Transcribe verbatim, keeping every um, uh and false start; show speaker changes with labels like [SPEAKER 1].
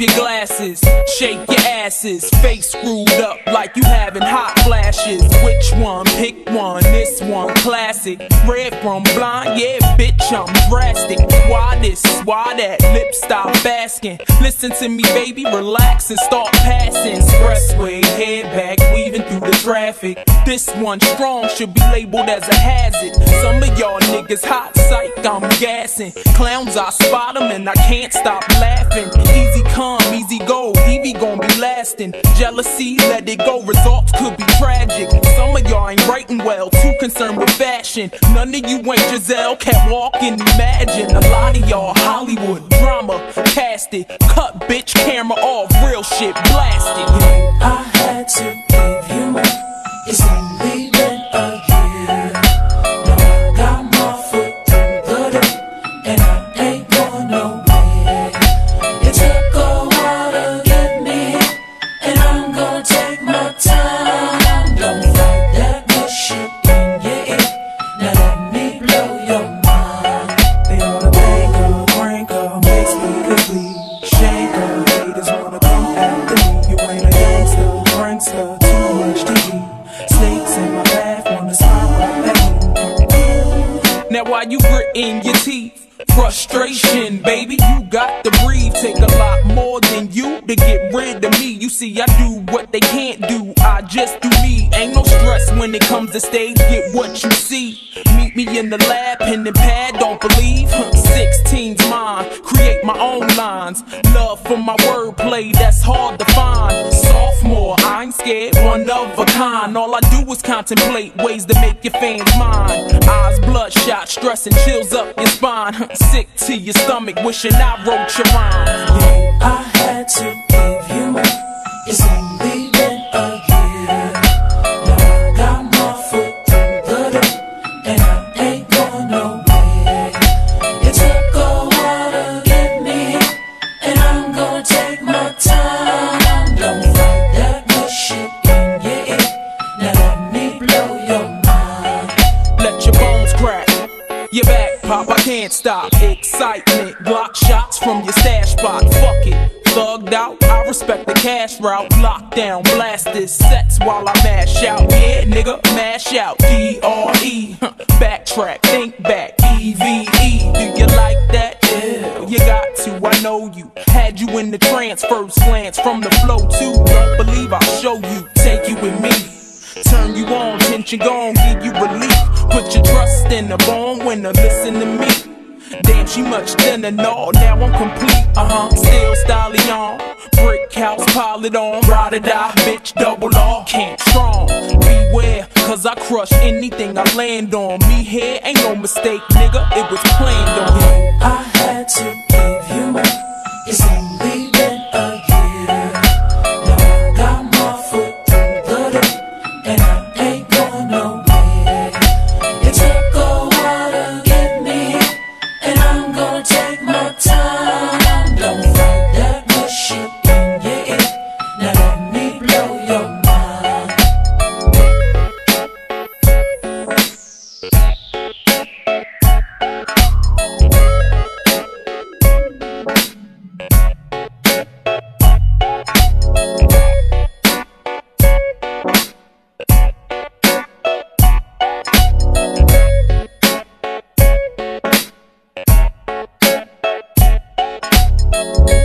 [SPEAKER 1] your glasses, shake your asses, face screwed up like you having hot flashes. Which one? Pick one, this one classic. Red from blind, yeah bitch I'm drastic. Why this, why that, lip stop asking. Listen to me baby, relax and start passing. Expressway, head back, weaving through the traffic. This one strong, should be labeled as a hazard. Some of y'all niggas hot psych, I'm gassing. Clowns I spot them and I can't stop laughing. Easy come, easy go, Evie gon' be lasting. Jealousy, let it go, results could be tragic. Some of y'all ain't writing well, too concerned with fashion. None of you ain't Giselle, can't walk and imagine. A lot of y'all Hollywood drama, cast it. Cut bitch, camera off, real shit blasted.
[SPEAKER 2] I had to give you more. It's only been a year. Now I got my foot through the door, and I ain't going nowhere. It took a while to get me, and I'm gonna take my time. Don't fight that good shit in your ear. Now let me blow your mind. They wanna make her, crank her, makes me complete. Shake her, haters wanna come after me. You ain't a gangster, prankster, too much to eat. Snakes in my bath, wanna smile right at me.
[SPEAKER 1] Now while you gritting your teeth, frustration, baby, you got to breathe. Take a lot more than you to get rid of me. You see, I do what they can't do, I just do me. Ain't no stress when it comes to stage, get what you see. Meet me in the lab, pen and pad, don't believe. sixteen's mine, create my own lines. Love for my wordplay, that's hard to find. Sophomore, I ain't scared, one of a kind. All I do is contemplate ways to make your fans mine. Eyes bloodshot, stress and chills up your spine. Sick to your stomach, wishing I wrote your rhyme.
[SPEAKER 2] Yeah, I had to give you more. It's only been a year. Now I got my foot through the door, and I ain't going nowhere. It took a while to get me, and I'm gonna take my time. Don't fight that good shit in your ear. Now let me blow your mind.
[SPEAKER 1] Let your bones crack, your back pop, I can't stop. Excitement, block shots from your stash spot. Fuck it, thugged out, I respect the cash route. Lockdown, blast this sets while I mash out. Yeah, nigga, mash out. D R E, backtrack, think back. E V E, do you like that? Yeah, you got to, I know you. Had you in the trance, first glance from the flow too. Don't believe I'll show you, take you with me. Turn you on, tension gone, give you relief. Put your trust in the born winner, listen to me. Damn, she much thinner, no, now I'm complete. Uh-huh, still styling on. Brick house, pile it on. Ride or die, bitch, double R. Can't strong, beware, cause I crush anything I land on. Me here ain't no mistake, nigga, it was planned on.
[SPEAKER 2] Yeah, I had to give you more. It's only been a year. Now I got my foot through the door, and I ain't going nowhere. It took a while to get me, and I'm gonna take my time. Don't fight that good shit in your ear. Now let me blow your mind.
[SPEAKER 1] We'll be right back.